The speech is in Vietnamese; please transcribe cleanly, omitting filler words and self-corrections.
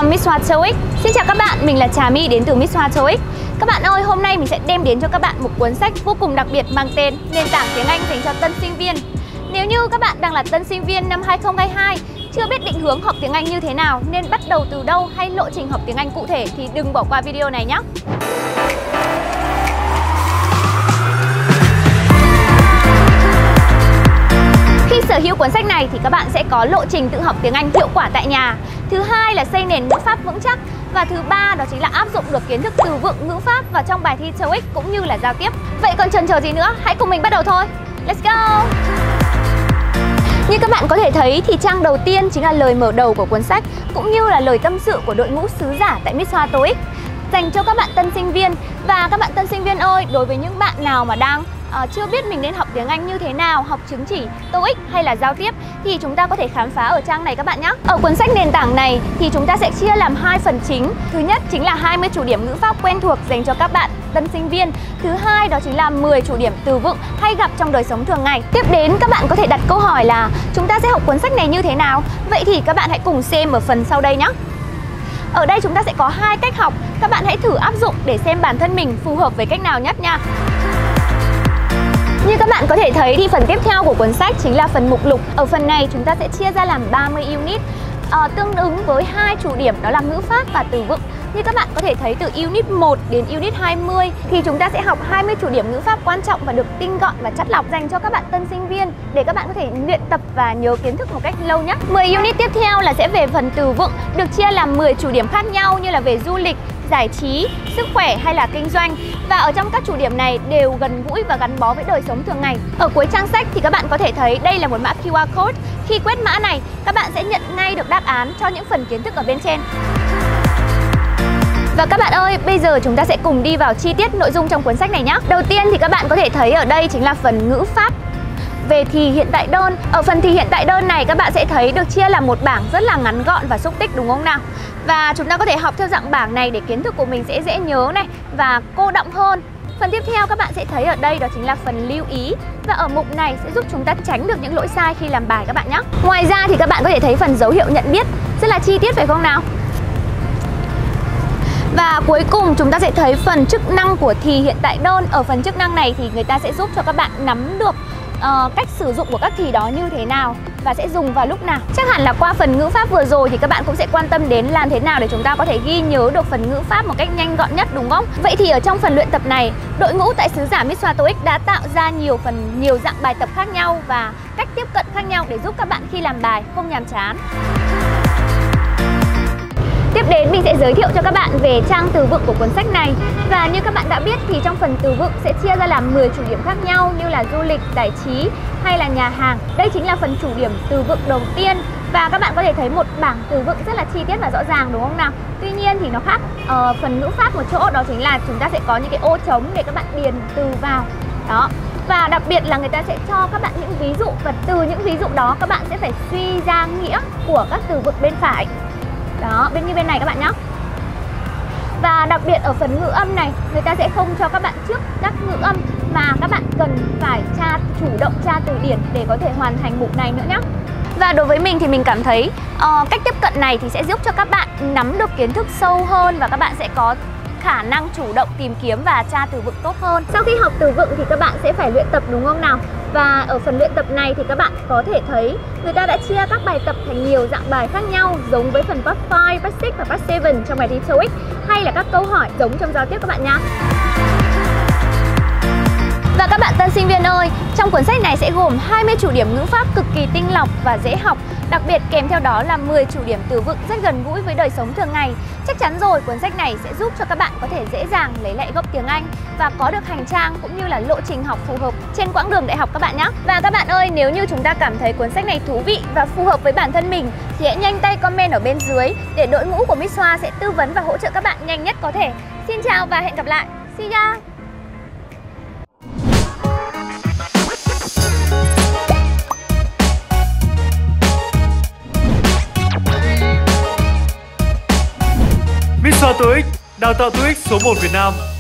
Miss Hoa TOEIC. Xin chào các bạn, mình là Trà My đến từ Miss Hoa TOEIC. Các bạn ơi, hôm nay mình sẽ đem đến cho các bạn một cuốn sách vô cùng đặc biệt mang tên Nền tảng tiếng Anh dành cho tân sinh viên. Nếu như các bạn đang là tân sinh viên năm 2022, chưa biết định hướng học tiếng Anh như thế nào, nên bắt đầu từ đâu hay lộ trình học tiếng Anh cụ thể thì đừng bỏ qua video này nhé. Khi sở hữu cuốn sách này thì các bạn sẽ có lộ trình tự học tiếng Anh hiệu quả tại nhà. Thứ hai là xây nền ngữ pháp vững chắc. Và thứ ba đó chính là áp dụng được kiến thức từ vựng ngữ pháp vào trong bài thi TOEIC cũng như là giao tiếp. Vậy còn chần chờ gì nữa, hãy cùng mình bắt đầu thôi. Let's go! Như các bạn có thể thấy thì trang đầu tiên chính là lời mở đầu của cuốn sách cũng như là lời tâm sự của đội ngũ sứ giả tại Miss Hoa TOEIC dành cho các bạn tân sinh viên. Và các bạn tân sinh viên ơi, đối với những bạn nào mà đang chưa biết mình nên học tiếng Anh như thế nào, học chứng chỉ TOEIC hay là giao tiếp thì chúng ta có thể khám phá ở trang này các bạn nhé. Ở cuốn sách nền tảng này thì chúng ta sẽ chia làm hai phần chính. Thứ nhất chính là 20 chủ điểm ngữ pháp quen thuộc dành cho các bạn tân sinh viên. Thứ hai đó chính là 10 chủ điểm từ vựng hay gặp trong đời sống thường ngày. Tiếp đến các bạn có thể đặt câu hỏi là chúng ta sẽ học cuốn sách này như thế nào? Vậy thì các bạn hãy cùng xem ở phần sau đây nhé. Ở đây chúng ta sẽ có hai cách học, các bạn hãy thử áp dụng để xem bản thân mình phù hợp với cách nào nhất nha. Như các bạn có thể thấy thì phần tiếp theo của cuốn sách chính là phần mục lục. Ở phần này chúng ta sẽ chia ra làm 30 unit tương ứng với hai chủ điểm đó là ngữ pháp và từ vựng. Như các bạn có thể thấy từ unit 1 đến unit 20 thì chúng ta sẽ học 20 chủ điểm ngữ pháp quan trọng và được tinh gọn và chắt lọc dành cho các bạn tân sinh viên để các bạn có thể luyện tập và nhớ kiến thức một cách lâu nhất. 10 unit tiếp theo là sẽ về phần từ vựng, được chia làm 10 chủ điểm khác nhau như là về du lịch, giải trí, sức khỏe hay là kinh doanh. Và ở trong các chủ điểm này đều gần gũi và gắn bó với đời sống thường ngày. Ở cuối trang sách thì các bạn có thể thấy đây là một mã QR code. Khi quét mã này, các bạn sẽ nhận ngay được đáp án cho những phần kiến thức ở bên trên. Và các bạn ơi, bây giờ chúng ta sẽ cùng đi vào chi tiết nội dung trong cuốn sách này nhé. Đầu tiên thì các bạn có thể thấy ở đây chính là phần ngữ pháp về thì hiện tại đơn. Ở phần thì hiện tại đơn này các bạn sẽ thấy được chia làm một bảng rất là ngắn gọn và xúc tích đúng không nào? Và chúng ta có thể học theo dạng bảng này để kiến thức của mình sẽ dễ nhớ này và cô đọng hơn. Phần tiếp theo các bạn sẽ thấy ở đây đó chính là phần lưu ý. Và ở mục này sẽ giúp chúng ta tránh được những lỗi sai khi làm bài các bạn nhé. Ngoài ra thì các bạn có thể thấy phần dấu hiệu nhận biết rất là chi tiết phải không nào? Và cuối cùng chúng ta sẽ thấy phần chức năng của thì hiện tại đơn. Ở phần chức năng này thì người ta sẽ giúp cho các bạn nắm được cách sử dụng của các thì đó như thế nào và sẽ dùng vào lúc nào. Chắc hẳn là qua phần ngữ pháp vừa rồi thì các bạn cũng sẽ quan tâm đến làm thế nào để chúng ta có thể ghi nhớ được phần ngữ pháp một cách nhanh gọn nhất đúng không? Vậy thì ở trong phần luyện tập này, đội ngũ tại sứ giả Miss Hoa TOEIC đã tạo ra nhiều dạng bài tập khác nhau và cách tiếp cận khác nhau để giúp các bạn khi làm bài không nhàm chán. Tiếp đến mình sẽ giới thiệu cho các bạn về trang từ vựng của cuốn sách này. Và như các bạn đã biết thì trong phần từ vựng sẽ chia ra làm 10 chủ điểm khác nhau như là du lịch, giải trí hay là nhà hàng. Đây chính là phần chủ điểm từ vựng đầu tiên. Và các bạn có thể thấy một bảng từ vựng rất là chi tiết và rõ ràng đúng không nào? Tuy nhiên thì nó khác phần ngữ pháp một chỗ, đó chính là chúng ta sẽ có những cái ô trống để các bạn điền từ vào. Đó. Và đặc biệt là người ta sẽ cho các bạn những ví dụ và từ những ví dụ đó các bạn sẽ phải suy ra nghĩa của các từ vựng bên phải. Đó, bên này các bạn nhé. Và đặc biệt ở phần ngữ âm này, người ta sẽ không cho các bạn trước các ngữ âm mà các bạn cần phải chủ động tra từ điển để có thể hoàn thành mục này nữa nhé. Và đối với mình thì mình cảm thấy cách tiếp cận này thì sẽ giúp cho các bạn nắm được kiến thức sâu hơn và các bạn sẽ có khả năng chủ động tìm kiếm và tra từ vựng tốt hơn. Sau khi học từ vựng thì các bạn sẽ phải luyện tập đúng không nào? Và ở phần luyện tập này thì các bạn có thể thấy người ta đã chia các bài tập thành nhiều dạng bài khác nhau, giống với phần Part 5, Part 6 và Part 7 trong bài thi TOEIC, hay là các câu hỏi giống trong giao tiếp các bạn nha. Và các bạn tân sinh viên ơi, trong cuốn sách này sẽ gồm 20 chủ điểm ngữ pháp cực kỳ tinh lọc và dễ học. Đặc biệt kèm theo đó là 10 chủ điểm từ vựng rất gần gũi với đời sống thường ngày. Chắc chắn rồi, cuốn sách này sẽ giúp cho các bạn có thể dễ dàng lấy lại gốc tiếng Anh và có được hành trang cũng như là lộ trình học phù hợp trên quãng đường đại học các bạn nhé. Và các bạn ơi, nếu như chúng ta cảm thấy cuốn sách này thú vị và phù hợp với bản thân mình thì hãy nhanh tay comment ở bên dưới để đội ngũ của Miss Hoa sẽ tư vấn và hỗ trợ các bạn nhanh nhất có thể. Xin chào và hẹn gặp lại. See ya! Miss Hoa TOEIC, đào tạo TOEIC số 1 Việt Nam.